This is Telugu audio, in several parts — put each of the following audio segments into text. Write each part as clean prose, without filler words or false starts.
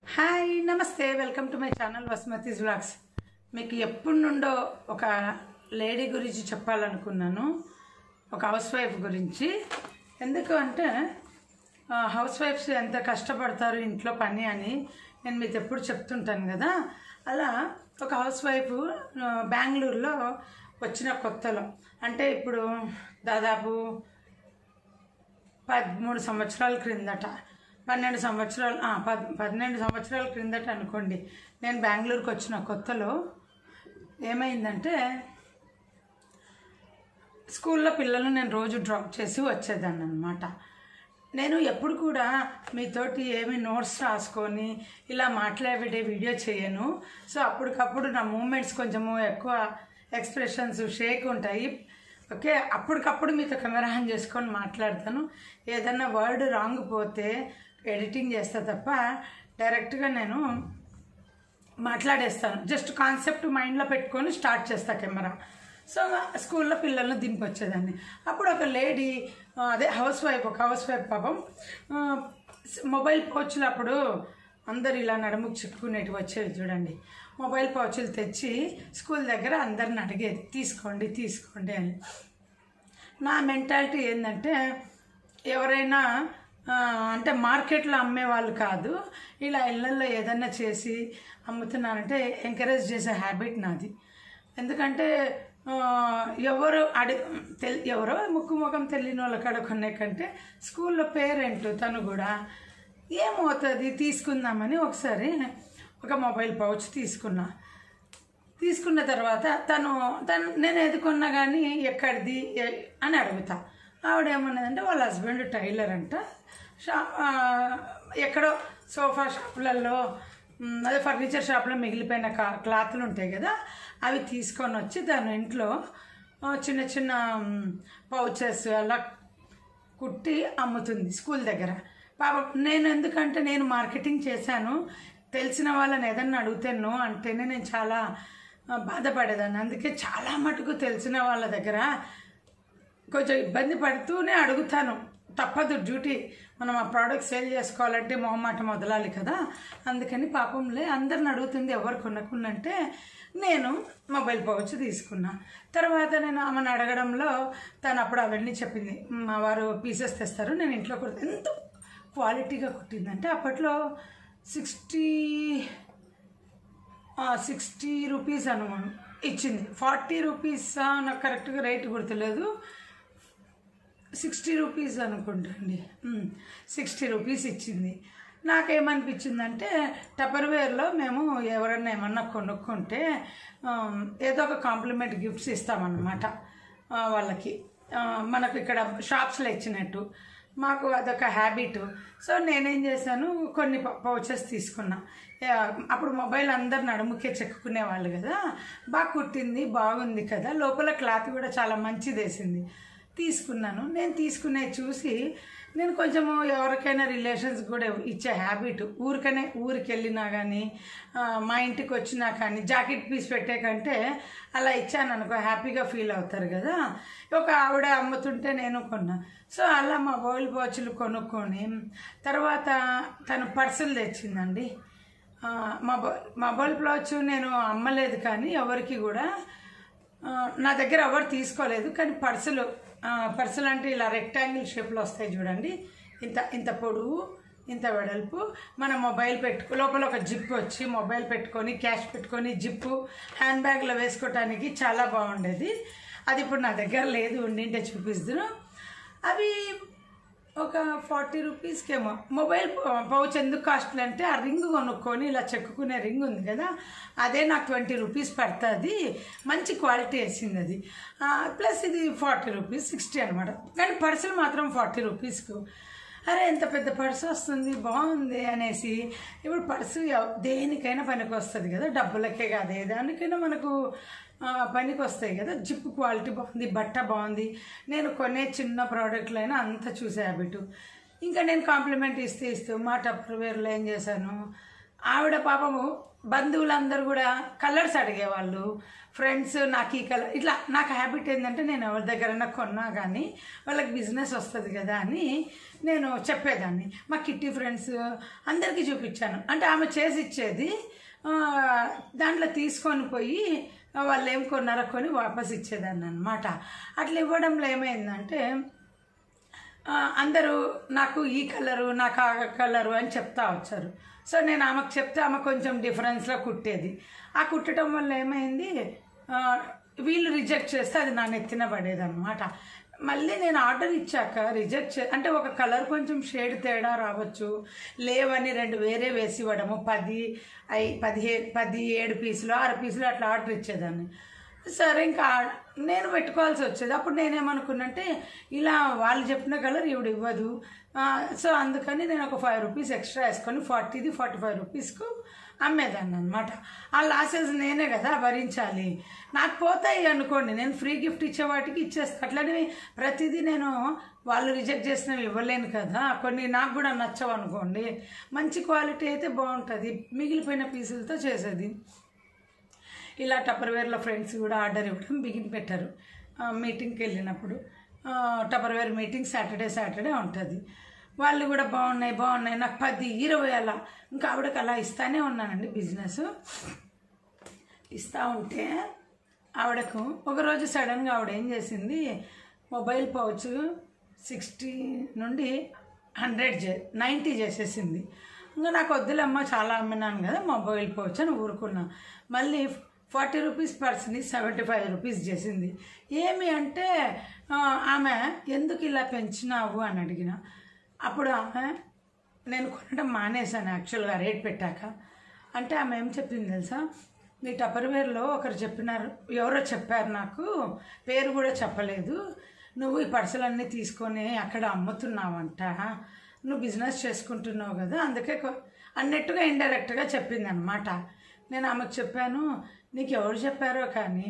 హాయ్ నమస్తే welcome to my channel Vasumathi's vlogs. మీకు ఎప్పటి నుండో ఒక లేడీ గురించి చెప్పాలనుకున్నాను, ఒక హౌస్ వైఫ్ గురించి. ఎందుకు అంటే హౌస్ వైఫ్స్ ఎంత కష్టపడతారు ఇంట్లో పని అని నేను మీకు ఎప్పుడు చెప్తుంటాను కదా. అలా ఒక హౌస్ వైఫ్ బెంగళూరులో వచ్చిన కొత్తలో, అంటే ఇప్పుడు దాదాపు 13 సంవత్సరాల క్రిందట, 12 సంవత్సరాల క్రిందట అనుకోండి, నేను బెంగళూరుకి వచ్చిన కొత్తలో ఏమైందంటే, స్కూల్లో పిల్లలు నేను రోజు డ్రాప్ చేసి వచ్చేదాన్ని అనమాట. నేను ఎప్పుడు కూడా మీతోటి ఏమి నోట్స్ రాసుకొని ఇలా మాట్లాడే వీడియో చేయను. సో అప్పటికప్పుడు నా మూమెంట్స్ కొంచెము ఎక్కువ ఎక్స్ప్రెషన్స్ షేక్ ఉంటాయి. ఓకే, అప్పటికప్పుడు మీతో కెమెరా ఆన్ చేసుకొని మాట్లాడతాను. ఏదన్నా వర్డ్ రాంగ్ పోతే ఎడిటింగ్ చేస్తా తప్ప డైరెక్ట్గా నేను మాట్లాడేస్తాను. జస్ట్ కాన్సెప్ట్ మైండ్లో పెట్టుకొని స్టార్ట్ చేస్తా కెమెరా. సో స్కూల్లో పిల్లల్ని దింపొచ్చేదాన్ని. అప్పుడు ఒక లేడీ, అదే ఒక హౌస్ వైఫ్ పాపం, మొబైల్ పౌచ్లు అప్పుడు అందరు ఇలా నడుముకు చిక్కుకునేటివి వచ్చేవి చూడండి. మొబైల్ పౌచులు తెచ్చి స్కూల్ దగ్గర అందరిని అడిగేది, తీసుకోండి తీసుకోండి అని. నా మెంటాలిటీ ఏంటంటే, ఎవరైనా అంటే మార్కెట్లో అమ్మే వాళ్ళు కాదు, ఇలా ఇళ్ళల్లో ఏదన్నా చేసి అమ్ముతున్నానంటే ఎంకరేజ్ చేసే హ్యాబిట్ నాది. ఎందుకంటే ఎవరో ముక్కు ముఖం తెలియని వాళ్ళ కాడ కొనే కంటే స్కూల్లో పేరెంట్ తను కూడా ఏమవుతుంది తీసుకుందామని ఒకసారి ఒక మొబైల్ పౌచ్ తీసుకున్న తర్వాత తను నేను ఎదుకున్నా కానీ ఎక్కడిది అని అడుగుతా. ఆవిడేమన్నదంటే వాళ్ళ హస్బెండ్ టైలర్ అంట, ఎక్కడో సోఫా షాపులలో, అదే ఫర్నిచర్ షాప్లో మిగిలిపోయిన క్లాత్లు ఉంటాయి కదా, అవి తీసుకొని వచ్చి దాని ఇంట్లో చిన్న చిన్న పౌచెస్ అలా కుట్టి అమ్ముతుంది స్కూల్ దగ్గర. పాపం నేను ఎందుకంటే నేను మార్కెటింగ్ చేశాను, తెలిసిన వాళ్ళని ఏదన్నా అడుగుతాను అంటేనే నేను చాలా బాధపడేదాన్ని. అందుకే చాలా మటుకు తెలిసిన వాళ్ళ దగ్గర కొంచెం ఇబ్బంది పడుతూనే అడుగుతాను. తప్పదు, డ్యూటీ. మనం ఆ ప్రోడక్ట్ సేల్ చేసుకోవాలంటే మొహమాటం వదలాలి కదా. అందుకని పాపంలే అందరిని అడుగుతుంది ఎవరు కొనుక్కుందంటే నేను మొబైల్ పౌచ్ తీసుకున్నా. తర్వాత నేను ఆమెను అడగడంలో తను అప్పుడు అవన్నీ చెప్పింది. మా వారు పీసెస్ తెస్తారు, నేను ఇంట్లో కుడతా. ఎంత క్వాలిటీగా కుట్టిందంటే అప్పట్లో 60 రూపీస్ అనుకోను ఇచ్చింది. 40 రూపీస్ నాకు కరెక్ట్గా రేటు గుర్తులేదు, 60 రూపీస్ అనుకుంటండి. 60 రూపీస్ ఇచ్చింది. నాకేమనిపించిందంటే, టపర్వేర్లో మేము ఎవరన్నా ఏమన్నా కొనుక్కుంటే ఏదో ఒక కాంప్లిమెంట్ గిఫ్ట్స్ ఇస్తామన్నమాట వాళ్ళకి, మనకు ఇక్కడ షాప్స్లో ఇచ్చినట్టు. మాకు అదొక హ్యాబిట్. సో నేనేం చేశాను, కొన్ని పౌచెస్ తీసుకున్నా. అప్పుడు మొబైల్ అందరు నడుముకే చెక్కుకునే వాళ్ళు కదా, బాగా కుట్టింది, బాగుంది కదా, లోపల క్లాత్ కూడా చాలా మంచిది వేసింది. తీసుకున్నాను. నేను తీసుకునేది చూసి నేను కొంచెము ఎవరికైనా రిలేషన్స్ కూడా ఇచ్చే హ్యాబిట్. ఊరికి వెళ్ళినా కానీ, మా ఇంటికి వచ్చినా కానీ జాకెట్ పీస్ పెట్టే కంటే అలా ఇచ్చాను అనుకో, హ్యాపీగా ఫీల్ అవుతారు కదా. ఒక ఆవిడ అమ్ముతుంటే నేను కొన్నా. సో అలా మొబైల్ పౌచులు కొనుక్కొని తర్వాత తను పర్సులు తెచ్చిందండి. మొబైల్ పౌచ్ నేను అమ్మలేదు కానీ ఎవరికి కూడా, నా దగ్గర ఎవరు తీసుకోలేదు. కానీ పర్సులు అంటే ఇలా రెక్టాంగిల్ షేప్లో వస్తాయి చూడండి, ఇంత పొడవు, ఇంత వెడల్పు. మన మొబైల్ లోపల ఒక జిప్ వచ్చి మొబైల్ పెట్టుకొని, క్యాష్ పెట్టుకొని, జిప్పు హ్యాండ్ బ్యాగ్లో వేసుకోవటానికి చాలా బాగుండేది. అది ఇప్పుడు నా దగ్గర లేదు, ఉండింటే చూపిస్తాను. అవి ఒక 40 రూపీస్కేమో. మొబైల్ పౌచ్ ఎందుకు కాస్ట్లీ అంటే, ఆ రింగ్ కొనుక్కొని ఇలా చెక్కుకునే రింగ్ ఉంది కదా, అదే నాకు 20 రూపీస్ పడుతుంది. మంచి క్వాలిటీ వేసింది అది. ప్లస్ ఇది 40 రూపీస్, 60 అనమాట. కానీ పర్సులు మాత్రం 40 రూపీస్కు. అరే ఎంత పెద్ద పర్సు వస్తుంది, బాగుంది అనేసి. ఇప్పుడు పర్సు దేనికైనా పనికి వస్తుంది కదా, డబ్బులకే కాదు, దానికైనా మనకు పనికి వస్తాయి కదా. జిప్ క్వాలిటీ బాగుంది, బట్ట బాగుంది. నేను కొనే చిన్న ప్రోడక్ట్లైనా అంతా చూసే హ్యాబిట్. ఇంకా నేను కాంప్లిమెంట్ ఇస్తూ మా టప్పర్వేర్లో ఏం చేశాను, ఆవిడ పాపము బంధువులందరూ కూడా కలర్స్ అడిగేవాళ్ళు, ఫ్రెండ్స్ నాకు ఈ కలర్ ఇట్లా. నాకు హ్యాబిట్ ఏంటంటే నేను ఎవరి దగ్గరైనా కొన్నా కానీ వాళ్ళకి బిజినెస్ వస్తుంది కదా అని నేను చెప్పేదాన్ని. మా కిట్టి ఫ్రెండ్స్ అందరికీ చూపించాను. అంటే ఆమె చేసి ఇచ్చేది, దాంట్లో తీసుకొని పోయి వాళ్ళు ఏం కొన్నారో కొని వాపస్ ఇచ్చేదాన్ని అనమాట. అట్లా ఇవ్వడంలో ఏమైందంటే అందరూ నాకు ఈ కలరు నాకు ఆ కలరు అని చెప్తా వచ్చారు. సో నేను ఆమెకు చెప్తే ఆమె కొంచెం డిఫరెన్స్లో కుట్టేది. ఆ కుట్టడం వల్ల ఏమైంది, వీళ్ళు రిజెక్ట్ చేస్తే అది నా నెత్తిన పడేది అనమాట. మళ్ళీ నేను ఆర్డర్ ఇచ్చాక రిజెక్ట్ అంటే ఒక కలర్ కొంచెం షేడ్ తేడా రావచ్చు, లేవని 2 వేరే వేసి ఇవ్వడము, 17 పీసులు 6 పీసులు అట్లా ఆర్డర్ ఇచ్చేదాన్ని. సరే ఇంకా నేను పెట్టుకోవాల్సి వచ్చేది. అప్పుడు నేనేమనుకున్నంటే ఇలా వాళ్ళు చెప్పిన కలర్ ఈవిడ ఇవ్వదు, సో అందుకని నేను ఒక 5 రూపీస్ ఎక్స్ట్రా వేసుకొని 40ది 45 రూపీస్కు అమ్మేదాన్ని అనమాట. ఆ లాసెస్ నేనే కదా భరించాలి. నాకు పోతాయి అనుకోండి, నేను ఫ్రీ గిఫ్ట్ ఇచ్చే వాటికి ఇచ్చేస్తాను. అట్లనే ప్రతిదీ నేను వాళ్ళు రిజెక్ట్ చేసినవి ఇవ్వలేను కదా, కొన్ని నాకు కూడా నచ్చవు అనుకోండి. మంచి క్వాలిటీ అయితే బాగుంటుంది, మిగిలిపోయిన పీసులతో చేసేది. ఇలా టపర్వేర్లో ఫ్రెండ్స్ కూడా ఆర్డర్ ఇవ్వడం బిగిన్ పెట్టారు. మీటింగ్కి వెళ్ళినప్పుడు టపర్వేర్ మీటింగ్ సాటర్డే ఉంటుంది. వాళ్ళు కూడా బాగున్నాయి నాకు 10, 20 అలా ఇంకా ఆవిడకి అలా ఇస్తానే ఉన్నానండి. బిజినెస్ ఇస్తూ ఉంటే ఆవిడకు ఒకరోజు సడన్గా ఆవిడ ఏం చేసింది, మొబైల్ పౌచ్ 60 నుండి 90 చేసేసింది. ఇంకా నాకు వద్దులమ్మ చాలా అమ్మినాను కదా మొబైల్ పౌచ్ అని ఊరుకున్నా. మళ్ళీ 40 రూపీస్ పర్స్ని 75 రూపీస్ చేసింది. ఏమి అంటే ఆమె ఎందుకు ఇలా పెంచినావు అని అడిగిన. అప్పుడు ఆమె నేను కొనడం మానేశాను యాక్చువల్గా రేట్ పెట్టాక. అంటే ఆమె ఏం చెప్పింది తెలుసా, నీ టపర్వేర్లో ఒకరు చెప్పినారు, ఎవరో చెప్పారు, నాకు పేరు కూడా చెప్పలేదు, నువ్వు ఈ పర్సలన్నీ తీసుకొని అక్కడ అమ్ముతున్నావంట, నువ్వు బిజినెస్ చేసుకుంటున్నావు కదా అందుకే అన్నట్టుగా ఇండైరెక్ట్గా చెప్పింది అనమాట. నేను ఆమెకు చెప్పాను, నీకు ఎవరు చెప్పారో కానీ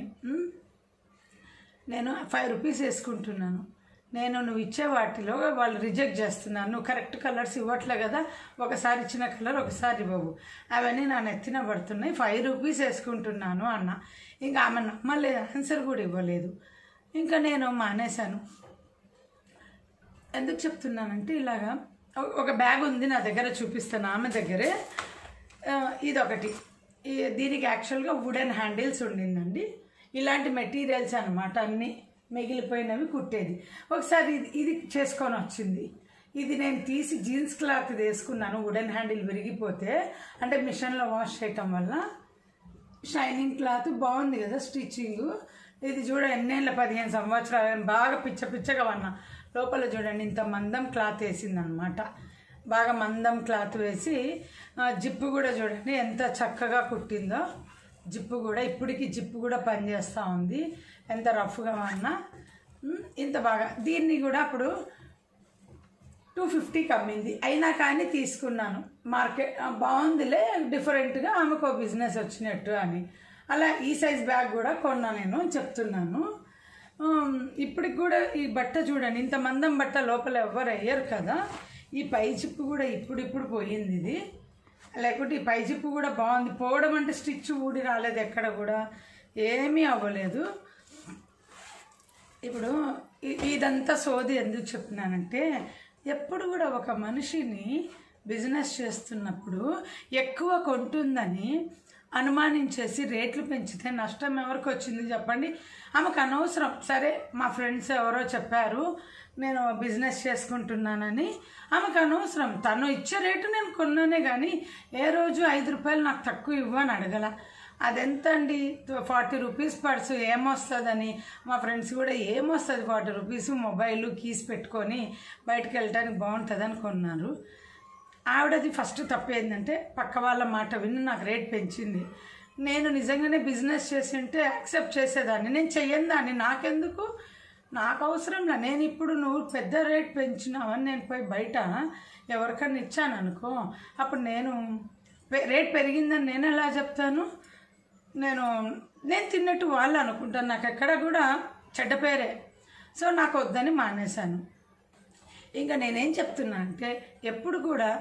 నేను 5 రూపీస్ వేసుకుంటున్నాను, నేను నువ్వు ఇచ్చే వాటిలో వాళ్ళు రిజెక్ట్ చేస్తున్నాను, నువ్వు కరెక్ట్ కలర్స్ ఇవ్వట్లే కదా, ఒకసారి ఇచ్చిన కలర్ ఒకసారి ఇవ్వవు, అవన్నీ నా నెత్తిన పడుతున్నాయి, 5 రూపీస్ వేసుకుంటున్నాను అన్న. ఇంకా ఆమె నమ్మలేదు, ఆన్సర్ కూడా ఇవ్వలేదు. ఇంకా నేను మానేశాను. ఎందుకు చెప్తున్నానంటే ఇలాగా ఒక బ్యాగ్ ఉంది నా దగ్గర, చూపిస్తాను ఆమె దగ్గరే. ఇదొకటి, దీనికి యాక్చువల్గా వుడెన్ హ్యాండిల్స్ ఉండిందండి. ఇలాంటి మెటీరియల్స్ అనమాట, అన్నీ మిగిలిపోయినవి కుట్టేది. ఒకసారి ఇది చేసుకొని వచ్చింది. ఇది నేను తీసి జీన్స్ క్లాత్ వేసుకున్నాను, వుడెన్ హ్యాండిల్ విరిగిపోతే, అంటే మిషన్లో వాష్ చేయటం వల్ల షైనింగ్ క్లాత్ బాగుంది కదా స్టిచ్చింగ్. ఇది చూడ ఎన్నేళ్ళ 15 సంవత్సరాలు బాగా పిచ్చగా ఉన్నా. లోపల చూడండి ఇంత మందం క్లాత్ వేసిందనమాట, బాగా మందం క్లాత్ వేసి జిప్పు కూడా చూడండి ఎంత చక్కగా కుట్టిందో. జిప్పు కూడా ఇప్పటికి జిప్పు కూడా పనిచేస్తూ ఉంది, ఎంత రఫ్గా ఉన్నా ఇంత బాగా. దీన్ని కూడా అప్పుడు 250కి అమ్మింది, అయినా కానీ తీసుకున్నాను. మార్కెట్ బాగుందిలే, డిఫరెంట్గా ఆమెకు బిజినెస్ వచ్చినట్టు అని. అలా ఈ సైజ్ బ్యాగ్ కూడా కొన్నా నేను చెప్తున్నాను. ఇప్పటికి కూడా ఈ బట్ట చూడండి, ఇంత మందం బట్ట లోపల ఎవ్వరు అయ్యారు కదా. ఈ పై జిప్పు కూడా ఇప్పుడు పోయింది ఇది, లేకుంటే ఈ పై జిప్పు కూడా బాగుంది. పోవడం అంటే స్టిచ్ ఊడి రాలేదు, ఎక్కడ కూడా ఏమీ అవ్వలేదు. ఇప్పుడు ఇదంతా సోది ఎందుకు చెప్తున్నానంటే, ఎప్పుడు కూడా ఒక మనిషిని బిజినెస్ చేస్తున్నప్పుడు ఎక్కువ కొంటుందని అనుమానించేసి రేట్లు పెంచితే నష్టం ఎవరికి వచ్చింది చెప్పండి? ఆమెకు అనవసరం. సరే మా ఫ్రెండ్స్ ఎవరో చెప్పారు నేను బిజినెస్ చేసుకుంటున్నానని, ఆమెకు అనవసరం. తను ఇచ్చే రేటు నేను కొన్నానే కానీ ఏ రోజు 5 రూపాయలు నాకు తక్కువ ఇవ్వని అడగల. అదెంత అండి, 40 రూపీస్ పర్సు ఏమొస్తుందని. మా ఫ్రెండ్స్ కూడా ఏమొస్తుంది 40 రూపీస్, మొబైల్ కీస్ పెట్టుకొని బయటకు వెళ్ళటానికి బాగుంటుందని కొన్నారు. ఆవిడది ఫస్ట్ తప్పు ఏంటంటే పక్క వాళ్ళ మాట విని నాకు రేట్ పెంచింది. నేను నిజంగానే బిజినెస్ చేసి ఉంటే యాక్సెప్ట్ చేసేదాన్ని, నేను చెయ్యను దాన్ని. నాకెందుకు, నాకు అవసరంలా. నేను ఇప్పుడు నువ్వు పెద్ద రేట్ పెంచినావని నేను పోయి బయట ఎవరికన్నా ఇచ్చాను అనుకో, అప్పుడు నేను రేట్ పెరిగిందని నేను ఎలా చెప్తాను? నేను తిన్నట్టు వాళ్ళు అనుకుంటాను, నాకు ఎక్కడ కూడా చెడ్డ పేరే. సో నాకు వద్దని మానేశాను. ఇంకా నేనేం చెప్తున్నా అంటే, ఎప్పుడు కూడా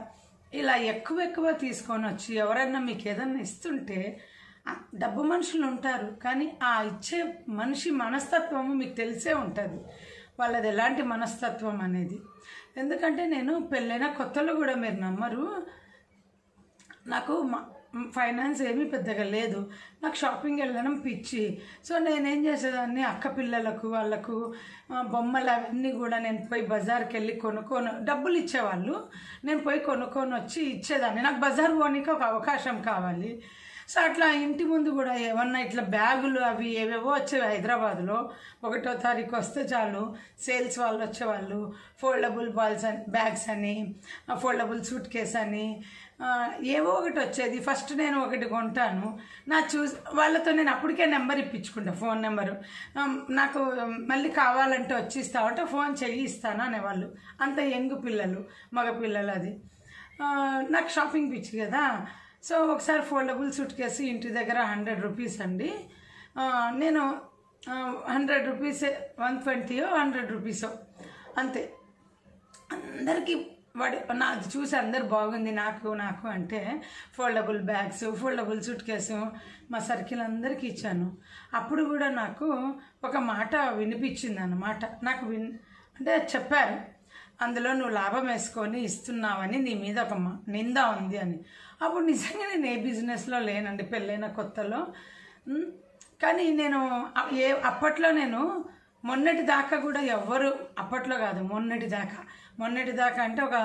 ఇలా ఎక్కువ ఎక్కువ తీసుకొని వచ్చి ఎవరైనా మీకు ఏదన్నా ఇస్తుంటే డబ్బు మనుషులు ఉంటారు, కానీ ఆ ఇచ్చే మనిషి మనస్తత్వము మీకు తెలిసే ఉంటుంది, వాళ్ళది ఎలాంటి మనస్తత్వం అనేది. ఎందుకంటే నేను పెళ్ళైన కొత్తలో కూడా మీరు నమ్మరు, నాకు ఫైనాన్స్ ఏమీ పెద్దగా లేదు, నాకు షాపింగ్ వెళ్ళడం పిచ్చి. సో నేనేం చేసేదాన్ని, అక్క పిల్లలకు వాళ్ళకు బొమ్మలు అవన్నీ కూడా నేను పోయి బజార్కి వెళ్ళి డబ్బులు ఇచ్చేవాళ్ళు, నేను పోయి కొనుక్కొని వచ్చి ఇచ్చేదాన్ని. నాకు బజార్ పోనీకి ఒక అవకాశం కావాలి. సో అట్లా ఇంటి ముందు కూడా ఏమన్నా ఇట్లా బ్యాగులు అవి ఏవేవో వచ్చేవి హైదరాబాద్లో. 1వ తారీఖు వస్తే చాలు సేల్స్ వాళ్ళు వచ్చేవాళ్ళు, ఫోల్డబుల్ బ్యాగ్స్ అని, ఫోల్డబుల్ సూట్ కేస్ అని ఏవో ఒకటి వచ్చేది. ఫస్ట్ నేను ఒకటి కొంటాను, వాళ్ళతో నేను అప్పటికే నెంబర్ ఇప్పించుకుంటా, ఫోన్ నెంబరు. నాకు మళ్ళీ కావాలంటే వచ్చి ఇస్తామంటే ఫోన్ చెయ్యి ఇస్తాను అనేవాళ్ళు. అంత యంగ్ పిల్లలు, మగ పిల్లలు. అది నాకు షాపింగ్ పిచ్చి కదా. సో ఒకసారి ఫోల్డబుల్ సూట్ కేసు ఇంటి దగ్గర 100 రూపీస్ అండి. నేను 100 రూపీస్ 120 100 రూపీసో అంతే. అందరికీ నాది చూసి అందరు బాగుంది నాకు అంటే foldable bags, foldable suitcase మా సర్కిల్ అందరికీ ఇచ్చాను. అప్పుడు కూడా నాకు ఒక మాట వినిపించింది అన్నమాట. నాకు అంటే చెప్పారు, అందులో నువ్వు లాభం వేసుకొని ఇస్తున్నావని నీ మీద ఒక నింద ఉంది అని. అప్పుడు నిజంగా నేను ఏ బిజినెస్లో లేనండి పెళ్ళైన కొత్తలో. కానీ నేను అప్పట్లో నేను మొన్నటి దాకా కూడా ఎవ్వరు, అప్పట్లో కాదు మొన్నటి దాకా అంటే ఒక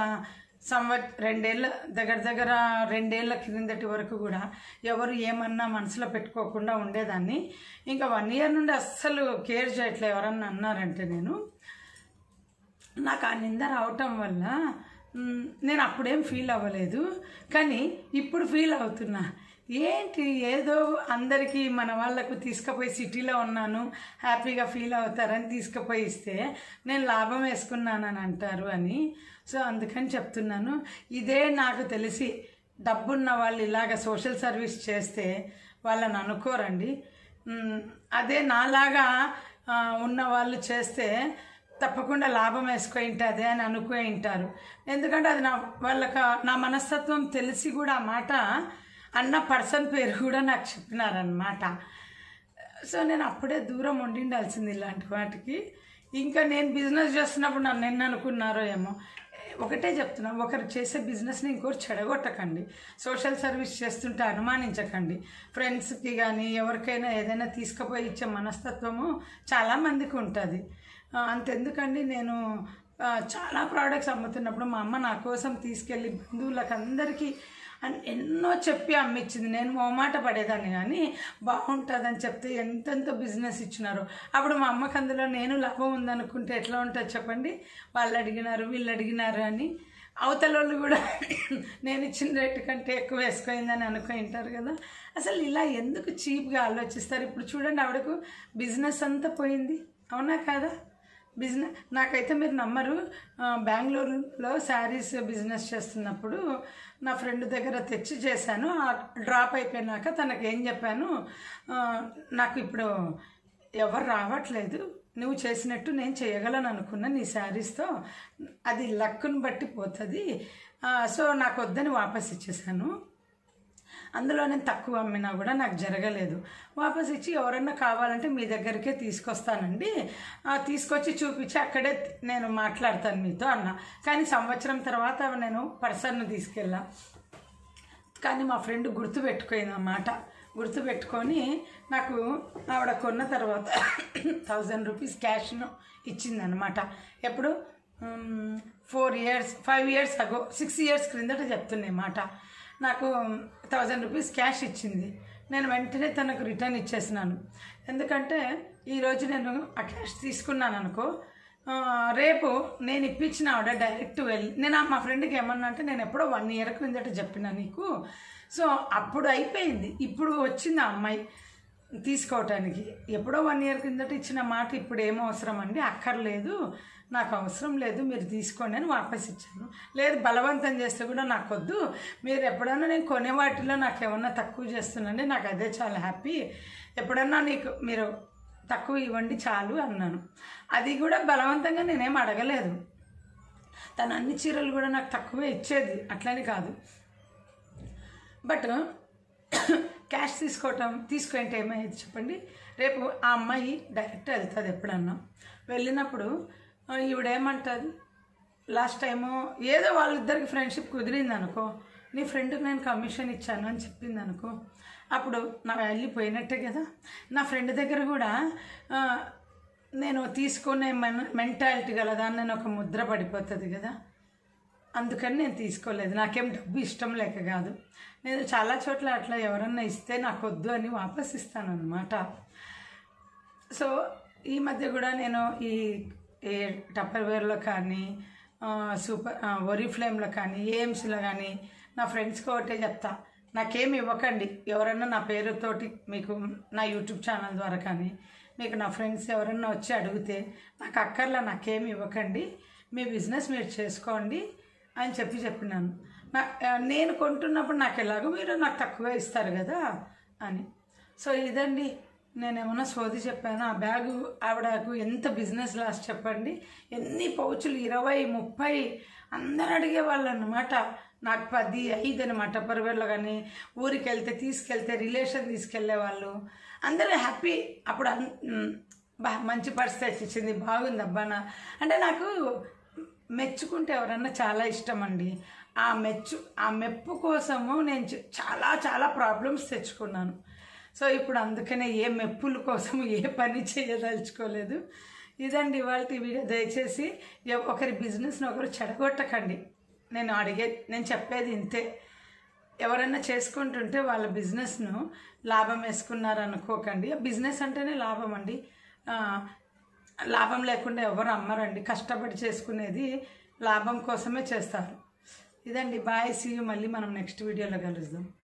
దగ్గర 2 ఏళ్ళ క్రిందటి వరకు కూడా ఎవరు ఏమన్నా మనసులో పెట్టుకోకుండా ఉండేదాన్ని. ఇంకా 1 ఇయర్ నుండి అస్సలు కేర్ చేయట్లే ఎవరన్నా అన్నారంటే. నాకు ఆ నింద రావటం వల్ల నేను అప్పుడేం ఫీల్ అవ్వలేదు, కానీ ఇప్పుడు ఫీల్ అవుతున్నా. ఏంటి ఏదో అందరికీ మన వాళ్ళకు తీసుకుపోయి సిటీలో ఉన్నాను హ్యాపీగా ఫీల్ అవుతారని తీసుకుపోయి ఇస్తే నేను లాభం వేసుకున్నానని అంటారు అని. సో అందుకని చెప్తున్నాను, ఇదే నాకు తెలిసి డబ్బున్న వాళ్ళు ఇలాగ సోషల్ సర్వీస్ చేస్తే వాళ్ళని అనుకోరండి. అదే నాలాగా ఉన్న వాళ్ళు చేస్తే తప్పకుండా లాభం వేసుకొని ఉంటుంది అని అనుకుని ఉంటారు. ఎందుకంటే అది నా మనస్తత్వం తెలిసి కూడా ఆ మాట అన్న పర్సన్ పేరు కూడా నాకు చెప్పినారనమాట. సో నేను అప్పుడే దూరం ఉండిండాల్సింది ఇలాంటి వాటికి. ఇంకా నేను బిజినెస్ చేస్తున్నప్పుడు నన్ను ఎన్ని అనుకున్నారో ఏమో. ఒకటే చెప్తున్నా, ఒకరు చేసే బిజినెస్ని ఇంకోరు చెడగొట్టకండి. సోషల్ సర్వీస్ చేస్తుంటే అనుమానించకండి. ఫ్రెండ్స్కి కానీ ఎవరికైనా ఏదైనా తీసుకుపోయి ఇచ్చే మనస్తత్వము చాలామందికి ఉంటుంది. అంతెందుకండి, నేను చాలా ప్రోడక్ట్స్ అమ్ముతున్నప్పుడు మా అమ్మ నా కోసం తీసుకెళ్ళి బంధువులకు అందరికీ ఎన్నో చెప్పి అమ్మిచ్చింది. నేను మొహమాట పడేదాన్ని, కానీ బాగుంటుందని చెప్తే ఎంతెంతో బిజినెస్ ఇచ్చినారు. అప్పుడు మా అమ్మకి అందులో నేను లాభం ఉందనుకుంటే ఎట్లా ఉంటుంది చెప్పండి. వాళ్ళు అడిగినారు వీళ్ళు అడిగినారు అని అవతల వాళ్ళు కూడా నేను ఇచ్చిన రేటు కంటే ఎక్కువ వేసుకుందని అనుకుంటారు కదా. అసలు ఇలా ఎందుకు చీప్గా ఆలోచిస్తారు? ఇప్పుడు చూడండి, ఆవిడకు బిజినెస్ అంతా పోయింది, అవునా కాదా? నాకైతే మీరు నమ్మరు, బెంగళూరులో శారీస్ బిజినెస్ చేస్తున్నప్పుడు నా ఫ్రెండ్ దగ్గర తెచ్చి చేశాను. ఆ డ్రాప్ అయిపోయినాక తనకు ఏం చెప్పాను, నాకు ఇప్పుడు ఎవరు రావట్లేదు, నువ్వు చేసినట్టు నేను చేయగలను అనుకున్నా నీ శారీస్తో, అది లక్కును బట్టి పోతుంది, సో నాకు వద్దని వాపస్ ఇచ్చేసాను. అందులో నేను తక్కువ అమ్మినా కూడా నాకు జరగలేదు. వాపస్ ఇచ్చి ఎవరన్నా కావాలంటే మీ దగ్గరికే తీసుకొస్తానండి, తీసుకొచ్చి చూపించి అక్కడే నేను మాట్లాడతాను మీతో అన్నా. కానీ సంవత్సరం తర్వాత నేను పర్సన్ను తీసుకెళ్ళా. కానీ మా ఫ్రెండ్ గుర్తుపెట్టుకుందన్నమాట. గుర్తుపెట్టుకొని నాకు ఆవిడ కొన్న తర్వాత 1000 రూపీస్ క్యాష్ను ఇచ్చిందనమాట. ఎప్పుడు 5 ఇయర్స్ అగో 6 ఇయర్స్ క్రిందట చెప్తున్నాయి మాట. నాకు 1000 రూపీస్ క్యాష్ ఇచ్చింది. నేను వెంటనే తనకు రిటర్న్ ఇచ్చేసినాను. ఎందుకంటే ఈరోజు నేను ఆ క్యాష్ తీసుకున్నాను అనుకో, రేపు నేను ఇప్పించిన ఆవిడ డైరెక్ట్ వెళ్ళి నేను మా ఫ్రెండ్కి ఏమన్నా అంటే నేను ఎప్పుడో 1 ఇయర్ క్రిందట చెప్పినా నీకు, సో అప్పుడు అయిపోయింది. ఇప్పుడు వచ్చింది ఆ అమ్మాయి తీసుకోవటానికి. ఎప్పుడో 1 ఇయర్ క్రిందట ఇచ్చిన మాట ఇప్పుడు ఏమో అవసరం అండి, అక్కర్లేదు, నాకు అవసరం లేదు, మీరు తీసుకోండి అని వాపస్ ఇచ్చాను. లేదు బలవంతం చేస్తే కూడా నాకు వద్దు, మీరు ఎప్పుడన్నా నేను కొనే వాటిలో నాకు ఏమన్నా తక్కువ చేస్తున్నాండి, నాకు అదే చాలా హ్యాపీ, ఎప్పుడన్నా మీరు తక్కువ ఇవ్వండి చాలు అన్నాను. అది కూడా బలవంతంగా నేనేం అడగలేదు. తను అన్ని చీరలు కూడా నాకు తక్కువే ఇచ్చేది, అట్లని కాదు. బట్ క్యాష్ తీసుకుంటే ఏమయ్యేది చెప్పండి? రేపు ఆ అమ్మాయి డైరెక్ట్ వెళ్తుంది. ఎప్పుడన్నా వెళ్ళినప్పుడు ఈవిడేమంటుంది, లాస్ట్ టైము ఏదో వాళ్ళిద్దరికి ఫ్రెండ్షిప్ కుదిరింది అనుకో, నీ ఫ్రెండ్కి నేను కమిషన్ ఇచ్చాను అని చెప్పింది అనుకో, అప్పుడు నా వాల్యూ పోయినట్టే కదా. నా ఫ్రెండ్ దగ్గర కూడా నేను తీసుకునే మెంటాలిటీ గలదాన్ని నేను ఒక ముద్ర పడిపోతుంది కదా. అందుకని నేను తీసుకోలేదు. నాకేం డబ్బు ఇష్టం లేక కాదు, నేను చాలా చోట్ల అట్లా ఎవరన్నా ఇస్తే నాకు వద్దు అని వాపస్ ఇస్తాను అనమాట. సో ఈ మధ్య కూడా నేను ఈ టప్పర్వేర్లో కానీ ఒరిఫ్లేమ్లో కానీ ఏఎంసీలో కానీ నా ఫ్రెండ్స్కి ఒకటే చెప్తా, నాకేమి ఇవ్వకండి. ఎవరన్నా నా పేరుతోటి మీకు నా యూట్యూబ్ ఛానల్ ద్వారా కానీ మీకు నా ఫ్రెండ్స్ ఎవరన్నా వచ్చి అడిగితే నాకు అక్కర్లా, నాకేమి ఇవ్వకండి, మీ బిజినెస్ మీరు చేసుకోండి అని చెప్పినాను. నేను కొంటున్నప్పుడు నాకు ఎలాగో మీరు నాకు తక్కువే ఇస్తారు కదా అని. సో ఇదండి, నేనేమన్నా సోది చెప్పాను. ఆ బ్యాగు ఆవిడకు ఎంత బిజినెస్ లాస్ చెప్పండి. ఎన్ని పౌచులు, 20, 30 అందరు అడిగేవాళ్ళు అన్నమాట. నాకు 10, 5 అనమాట. పరువేర్లో కానీ ఊరికి తీసుకెళ్తే రిలేషన్ తీసుకెళ్లేవాళ్ళు, అందరూ హ్యాపీ. అప్పుడు మంచి పరిస్థితి ఇచ్చింది, బాగుంది అబ్బానా అంటే. నాకు మెచ్చుకుంటే ఎవరన్నా చాలా ఇష్టం అండి. ఆ మెప్పు కోసము నేను చాలా చాలా ప్రాబ్లమ్స్ తెచ్చుకున్నాను. సో ఇప్పుడు అందుకనే ఏ మెప్పుల కోసం ఏ పని చేయదలుచుకోలేదు. ఇదండి ఇవాళ వీడియో. దయచేసి ఒకరి బిజినెస్ని ఒకరు చెడగొట్టకండి. నేను చెప్పేది ఇంతే. ఎవరైనా చేసుకుంటుంటే వాళ్ళ బిజినెస్ను లాభం వేసుకున్నారనుకోకండి. బిజినెస్ అంటేనే లాభం అండి. లాభం లేకుండా ఎవరు అమ్మరండి. కష్టపడి చేసుకునేది లాభం కోసమే చేస్తారు. ఇదండి, బాయ్, సీ యూ. మళ్ళీ మనం నెక్స్ట్ వీడియోలో కలుద్దాం.